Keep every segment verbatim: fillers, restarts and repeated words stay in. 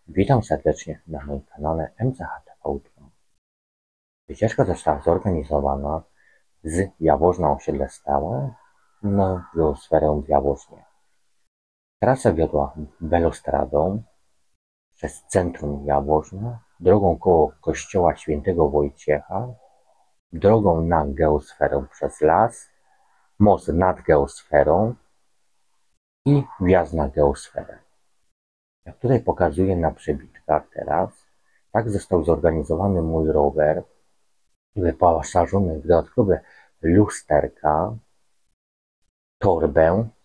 Witam serdecznie na moim kanale M C H T V Ultra. Wycieczka została zorganizowana z Jaworzna Osiedle Stałe na geosferę w Jaworznie. Trasa wiodła balustradą przez centrum Jaworzna, drogą koło kościoła świętego Wojciecha, drogą na geosferę przez las, most nad geosferą i wjazd na geosferę. Jak tutaj pokazuję na przebitkach teraz, tak został zorganizowany mój rower, wyposażony w dodatkowe lusterka, torbę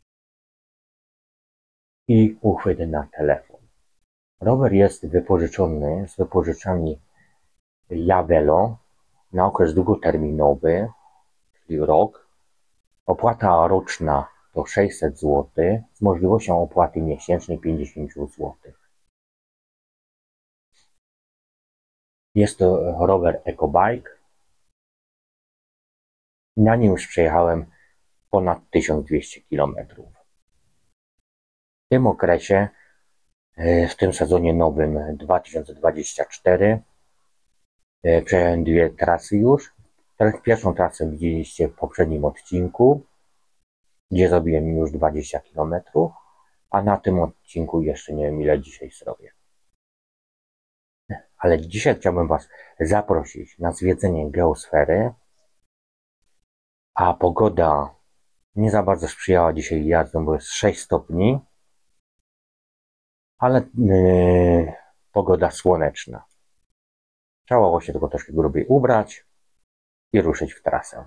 i uchwyty na telefon. Rower jest wypożyczony z wypożyczalni Jawelo na okres długoterminowy, czyli rok. Opłata roczna to sześćset złotych z możliwością opłaty miesięcznej pięćdziesiąt złotych. Jest to rower EcoBike. Na nim już przejechałem ponad tysiąc dwieście kilometrów. W tym okresie, w tym sezonie nowym dwa tysiące dwudziestym czwartym, przejechałem dwie trasy już. Pierwszą trasę widzieliście w poprzednim odcinku, gdzie zrobiłem już dwadzieścia kilometrów, a na tym odcinku jeszcze nie wiem ile dzisiaj zrobię. Ale dzisiaj chciałbym Was zaprosić na zwiedzenie geosfery, a pogoda nie za bardzo sprzyjała dzisiaj jazdom, bo jest sześć stopni, ale yy, pogoda słoneczna. Trzeba było się tylko troszkę grubiej ubrać i ruszyć w trasę.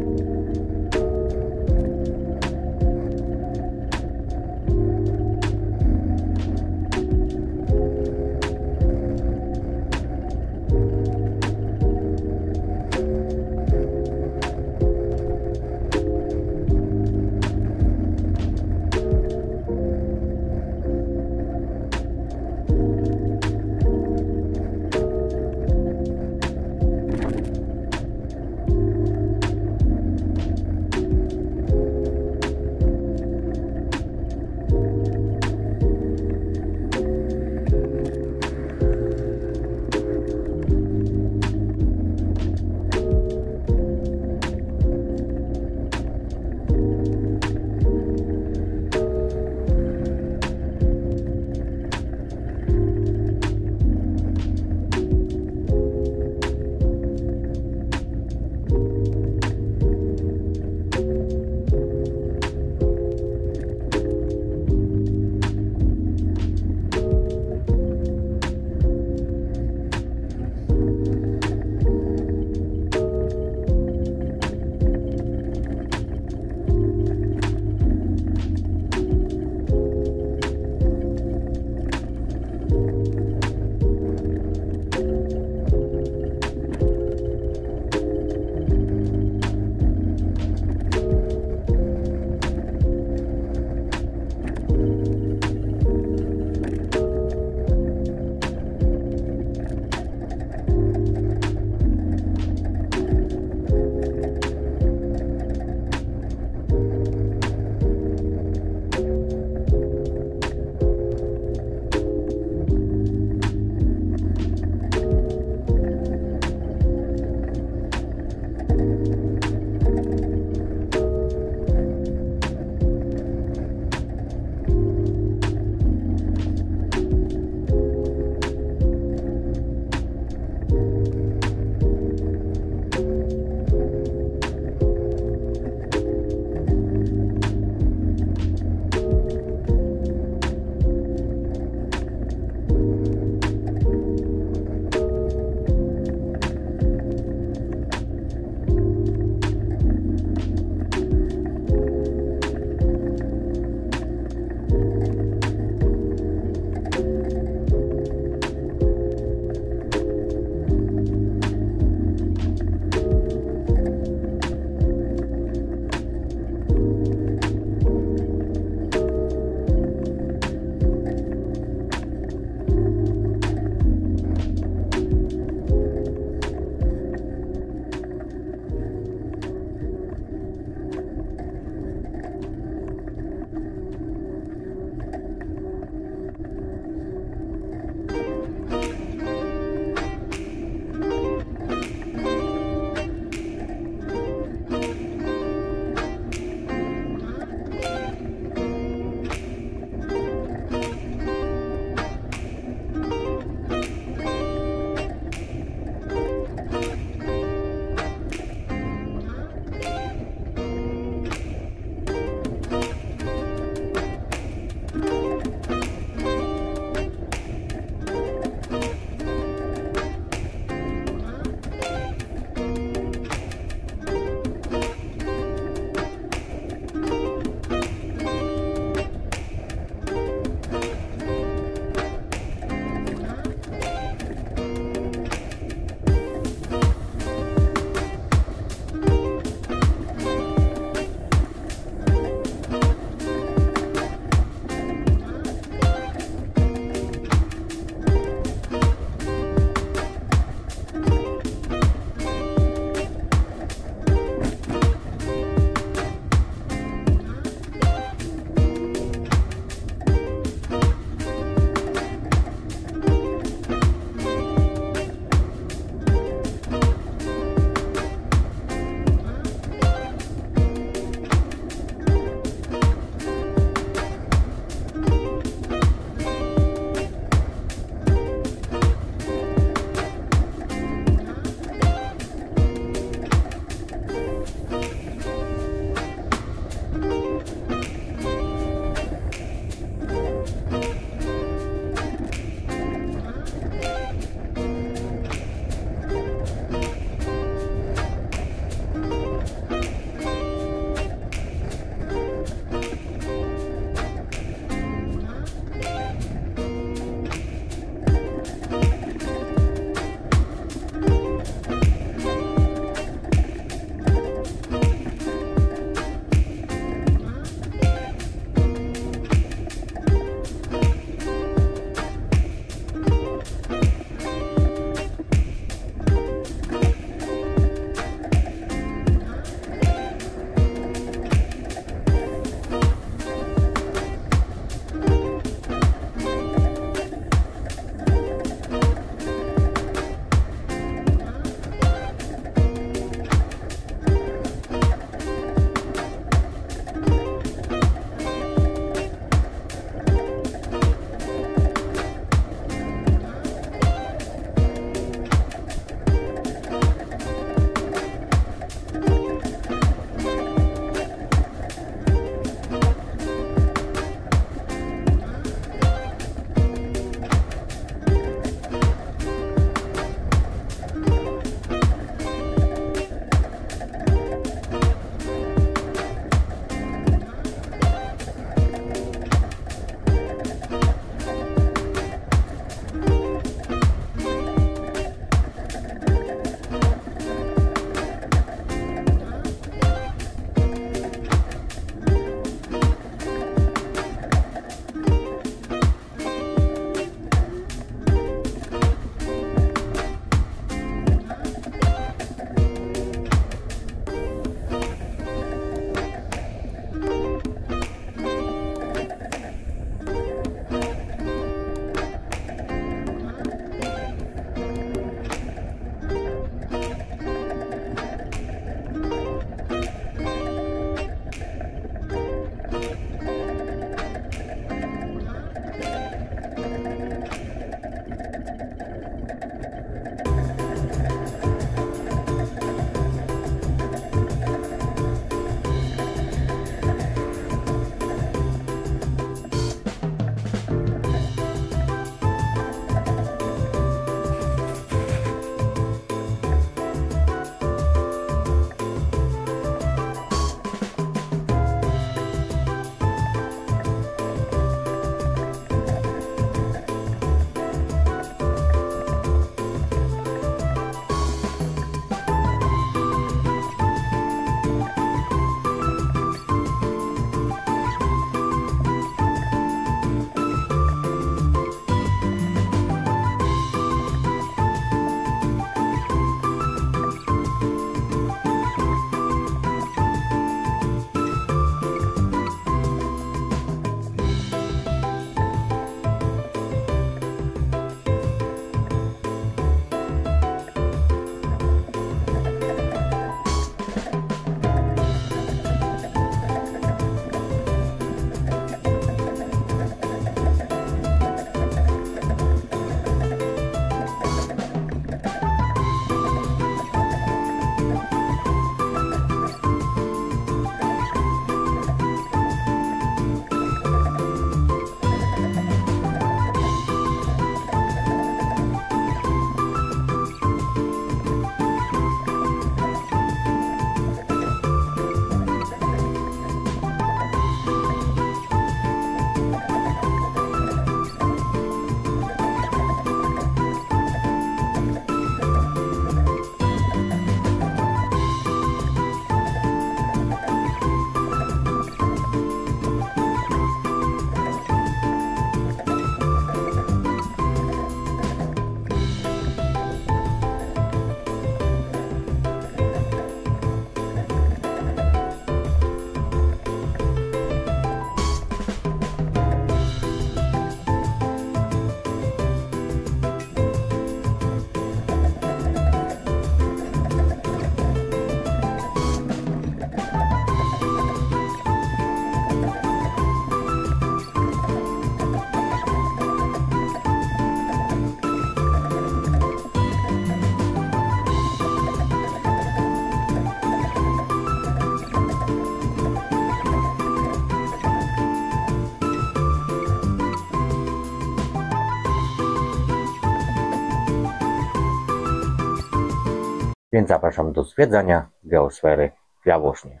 Więc zapraszam do zwiedzania geosfery w Jaworznie.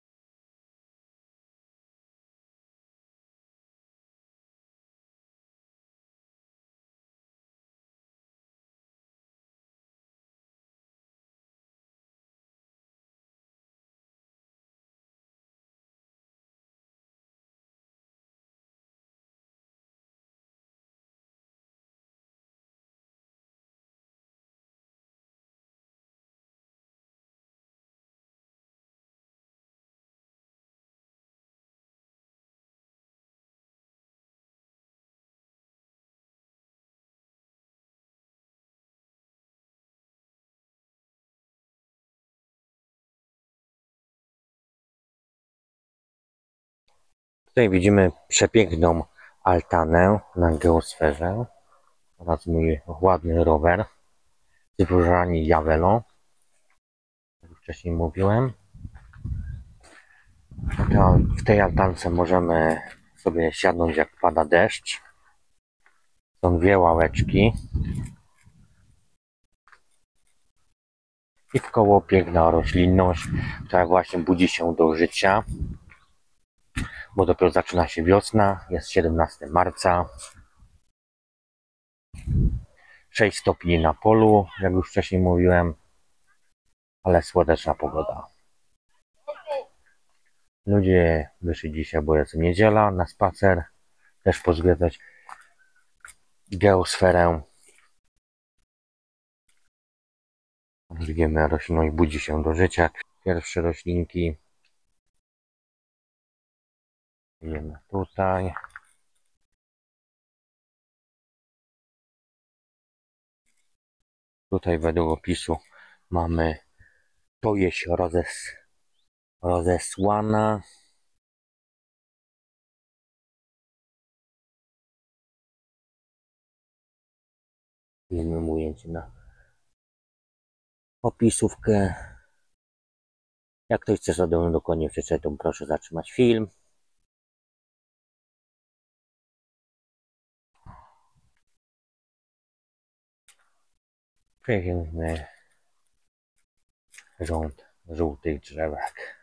Tutaj widzimy przepiękną altanę na geosferze oraz mój ładny rower z wyżarni Jawelo, jak już wcześniej mówiłem. W tej altance możemy sobie siadnąć, jak pada deszcz. Są dwie ławeczki i wkoło piękna roślinność, która właśnie budzi się do życia, bo dopiero zaczyna się wiosna, jest siedemnastego marca, sześć stopni na polu, jak już wcześniej mówiłem, ale słoneczna pogoda. Ludzie wyszli dzisiaj, bo jest niedziela, na spacer, też pozwiedzać geosferę. Widzimy, roślinność budzi się do życia. Pierwsze roślinki. Idziemy tutaj. Tutaj według opisu mamy powieść rozes, rozesłana. Widzimy ujęcie na opisówkę. Jak ktoś chce sobie dokładnie przeczytać, to proszę zatrzymać film. Piękny rząd żółtych drzewek.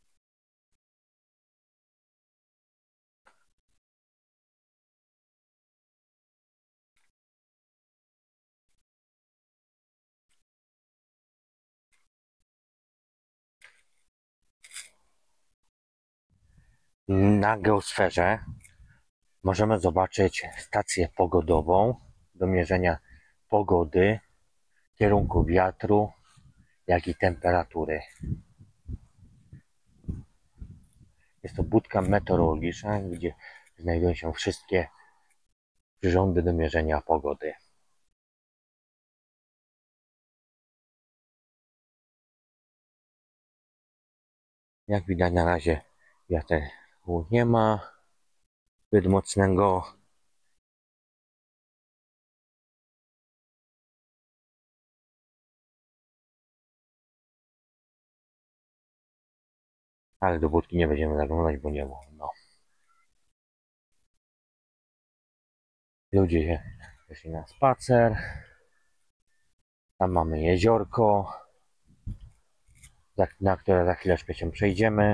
Na geosferze możemy zobaczyć stację pogodową do mierzenia pogody, kierunku wiatru, jak i temperatury. Jest to budka meteorologiczna, gdzie znajdują się wszystkie przyrządy do mierzenia pogody. Jak widać, na razie wiatru nie ma zbyt mocnego. Ale do budki nie będziemy zaglądać, bo nie wolno. Ludzie wyszli na spacer. Tam mamy jeziorko, na które za chwileczkę się przejdziemy.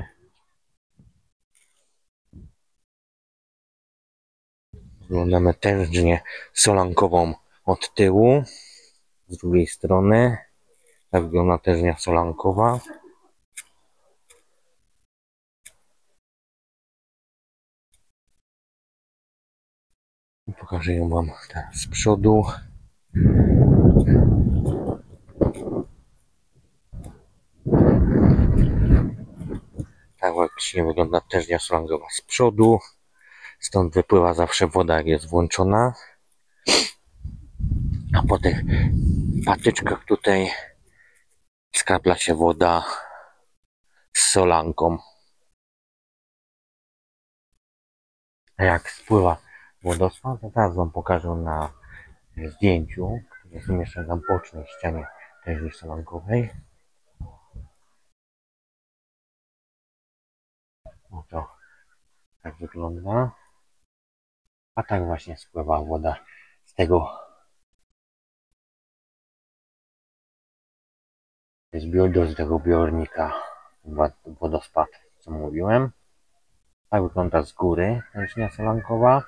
Oglądamy tężnię solankową od tyłu. Z drugiej strony tak wygląda tężnia solankowa. Pokażę ją wam teraz z przodu. Tak właśnie wygląda tężnia solankowa z przodu. Stąd wypływa zawsze woda, jak jest włączona. A po tych patyczkach tutaj skrapla się woda z solanką. A jak spływa wodospad, to teraz wam pokażę na zdjęciu, które zamieszczę na bocznej ścianie tężni solankowej. Oto tak wygląda. A tak właśnie spływa woda z tego, zbiór do tego zbiornika wodospad, co mówiłem. Tak wygląda z góry tęcznia solankowa.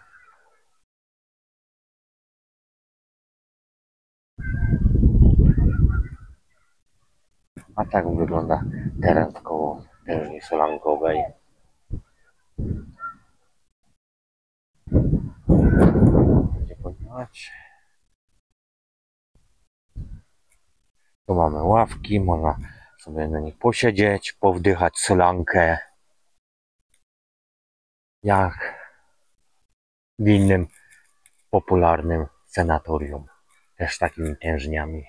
A tak wygląda teren koło tężni solankowej. Będzie podnieść. Tu mamy ławki, można sobie na nich posiedzieć, powdychać solankę. Jak w innym popularnym sanatorium. Też takimi tężniami.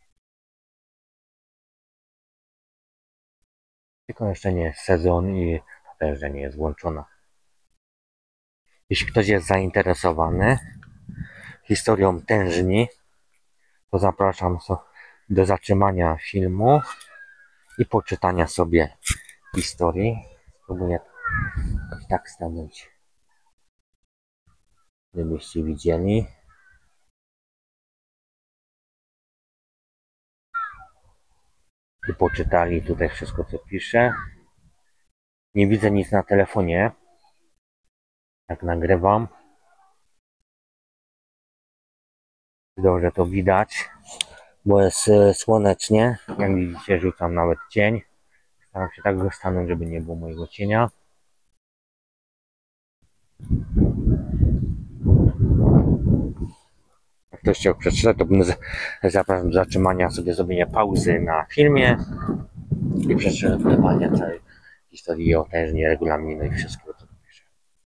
Tylko jeszcze nie jest sezon i ta tężnia nie jest włączona. Jeśli ktoś jest zainteresowany historią tężni, to zapraszam do zatrzymania filmu i poczytania sobie historii. Spróbuję tak stanąć, żebyście widzieli. I poczytali tutaj wszystko, co pisze. Nie widzę nic na telefonie, jak nagrywam. Dobrze to widać, bo jest słonecznie. Jak widzicie, rzucam nawet cień. Staram się tak stanąć, żeby nie było mojego cienia. Jak ktoś chciał przeczytać, to bym zapraszam do zatrzymania sobie zrobienia pauzy na filmie i przeczytania całej historii o tężni, regulaminu i wszystkiego, co tu pisze.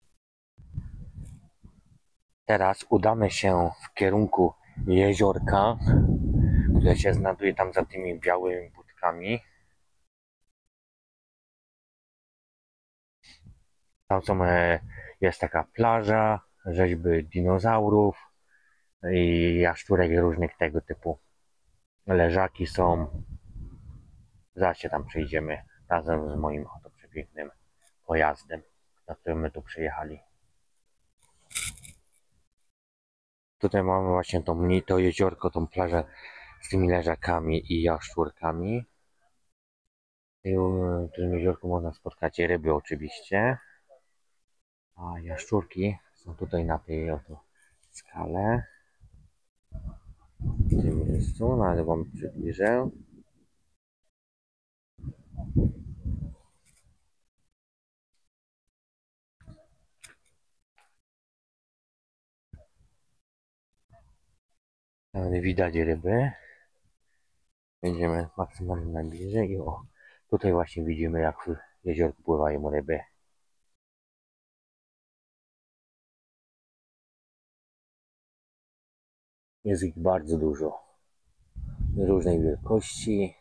Teraz udamy się w kierunku jeziorka, które się znajduje tam za tymi białymi budkami. Tam są, jest taka plaża, rzeźby dinozaurów i jaszczurek różnych tego typu. Leżaki są. Zaraz się tam przejdziemy razem z moim oto przepięknym pojazdem, na którym my tu przyjechali. Tutaj mamy właśnie tą, to jeziorko, tą plażę z tymi leżakami i jaszczurkami. I w tym jeziorku można spotkać ryby oczywiście. A jaszczurki są tutaj na tej oto skale. W tym miejscu, no ale wam przybliżę. Widać ryby. Będziemy maksymalnie najbliżej i o, tutaj właśnie widzimy, jak w jeziorku pływają ryby. Jest ich bardzo dużo. Różnej wielkości.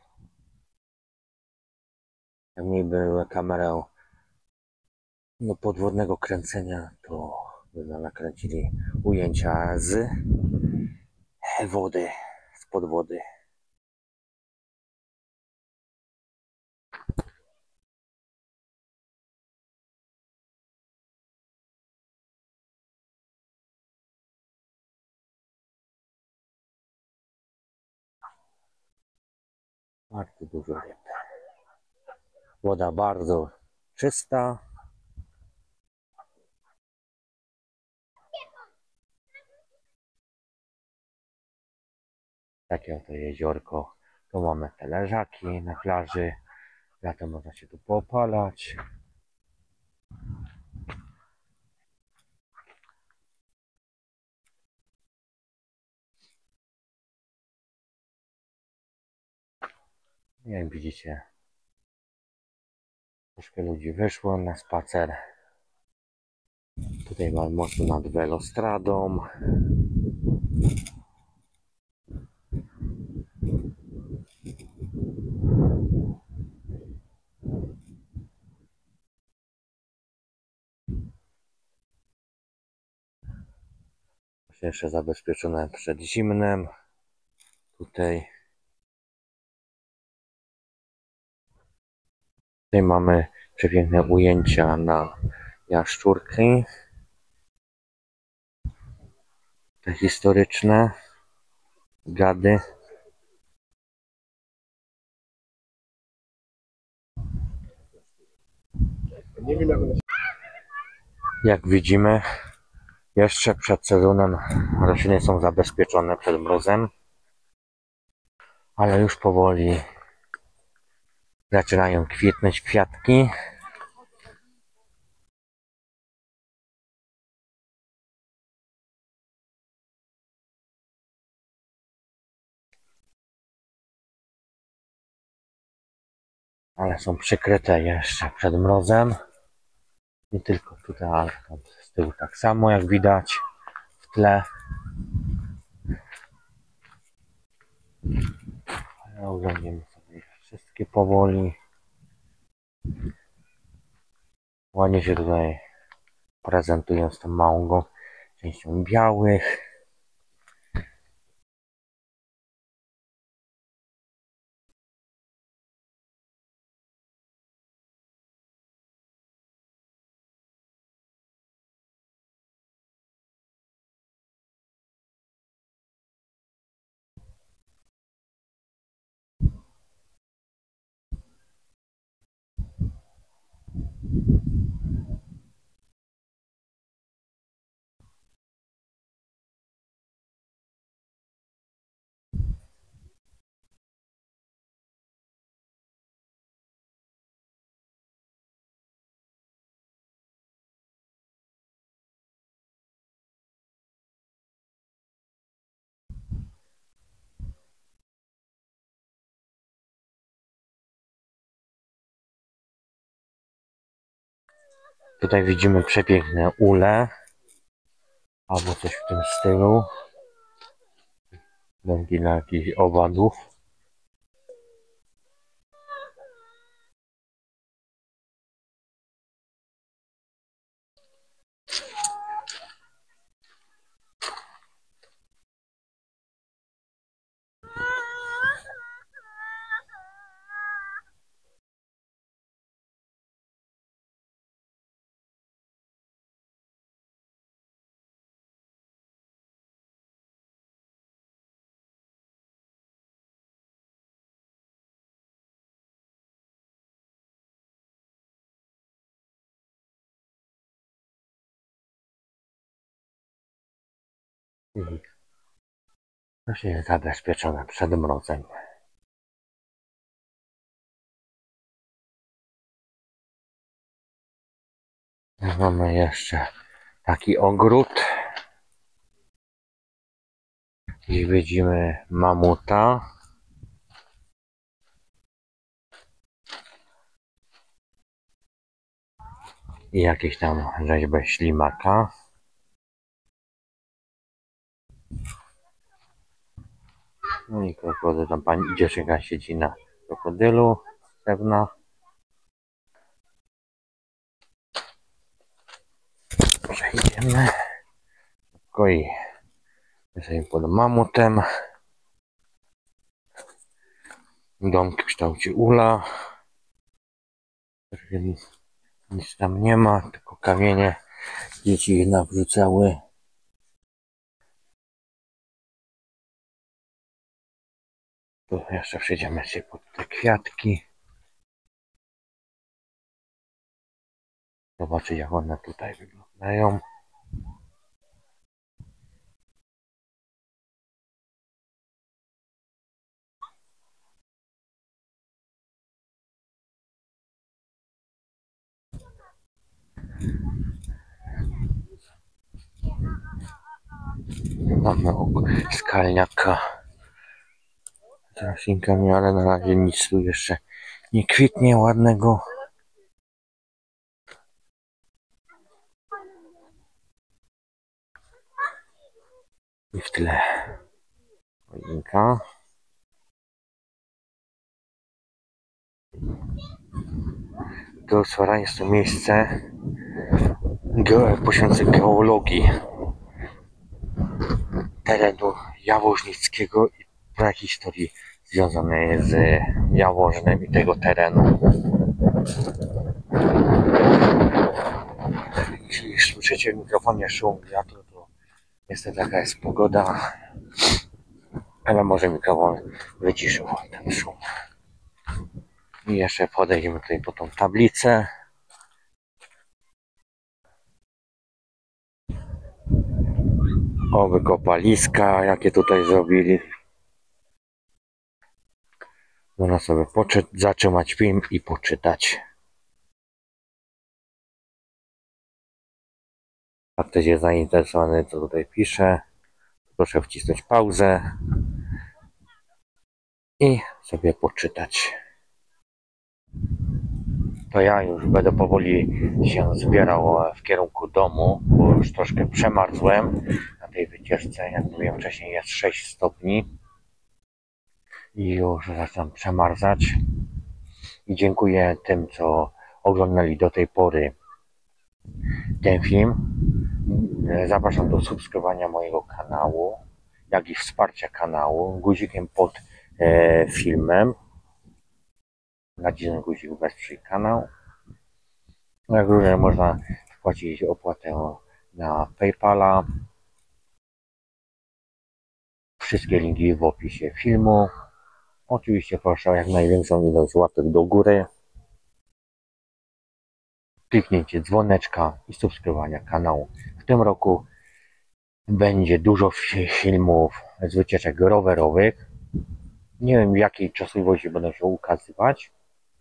Jak mieliby kamerę no, podwodnego kręcenia, to by nakręcili ujęcia z wody, spod wody. Bardzo dużo ryb. Woda bardzo czysta. Takie oto jeziorko. Tu mamy te leżaki na plaży. Latem można się tu poopalać. Jak widzicie, troszkę ludzi wyszło na spacer. Tutaj mamy most nad Velostradą. Jeszcze zabezpieczone przed zimnem. Tutaj. Tutaj mamy przepiękne ujęcia na jaszczurki. Te historyczne gady. Jak widzimy, jeszcze przed sezonem rośliny są zabezpieczone przed mrozem, ale już powoli zaczynają kwitnąć kwiatki. Ale są przykryte jeszcze przed mrozem. Nie tylko tutaj, ale tam z tyłu tak samo, jak widać w tle. Ale oglądamy sobie wszystkie powoli. Ładnie się tutaj prezentują z tą małą częścią białych. Tutaj widzimy przepiękne ule, albo coś w tym stylu. Domki dla jakichś owadów. I właśnie jest zabezpieczone przed mrozem. Mamy jeszcze taki ogród. I widzimy mamuta. I jakieś tam rzeźbę ślimaka. No i krokodyl, tam pani dziewczynka siedzi na krokodylu z pewna. Przejdziemy. I jesteśmy pod mamutem. Dom w kształcie ula. Nic tam nie ma, tylko kamienie. Dzieci ich nawrzucały. Tu jeszcze przejdziemy się pod te kwiatki. Zobaczyć, jak one tutaj wyglądają. Mamy skalniaka z roślinkami, ale na razie nic tu jeszcze nie kwitnie ładnego. I w tle choinka. Geosfera jest to miejsce poświęcone geologii terenu jaworznickiego i prehistorii związanej z Jaworznem i tego terenu. Jeśli słyszycie w mikrofonie szum wiatru, to niestety taka jest pogoda, ale może mikrofon wyciszył ten szum. I jeszcze podejdziemy tutaj po tą tablicę. Oby kopaliska, jakie tutaj zrobili. Można sobie zatrzymać film i poczytać. Jak ktoś jest zainteresowany, co tutaj pisze, proszę wcisnąć pauzę i sobie poczytać. To ja już będę powoli się zbierał w kierunku domu, bo już troszkę przemarzłem na tej wycieczce. Jak mówiłem wcześniej, jest sześć stopni i już zaczynam przemarzać. I dziękuję tym, co oglądali do tej pory ten film. Zapraszam do subskrybowania mojego kanału, jak i wsparcia kanału guzikiem pod e, filmem. Nacisnę guzik wesprzyj kanał. Jak również można wpłacić opłatę na PayPala. Wszystkie linki w opisie filmu. Oczywiście proszę o jak największą ilość łapek do góry, kliknięcie dzwoneczka i subskrybowania kanału. W tym roku będzie dużo filmów z wycieczek rowerowych. Nie wiem, w jakiej częstotliwości będą się ukazywać,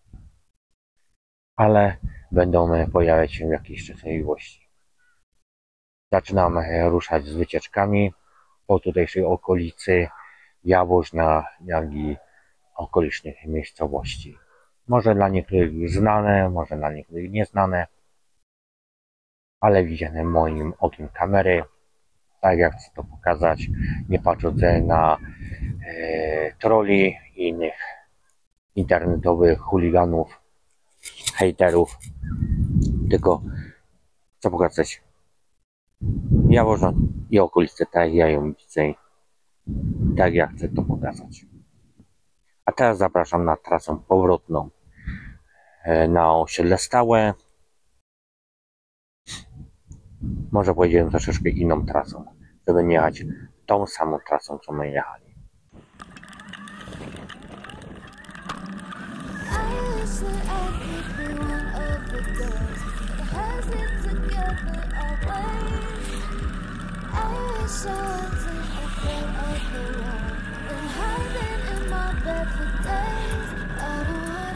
ale będą pojawiać się w jakiejś częstotliwości. Zaczynam ruszać z wycieczkami po tutejszej okolicy Jaworzna, jak i okolicznych miejscowości. Może dla niektórych znane, może dla niektórych nieznane, ale widziane moim okiem kamery. Tak jak chcę to pokazać, nie patrząc na e, troli i innych internetowych chuliganów, hejterów, tylko chcę pokazać Jaworzno i okolice, tak jak ja ją widzę, tak jak chcę to pokazać. A teraz zapraszam na trasę powrotną na osiedle stałe. Może pojedziemy troszeczkę inną trasą, żeby nie jechać tą samą trasą, co my jechali. Been hiding in my bed for days. I don't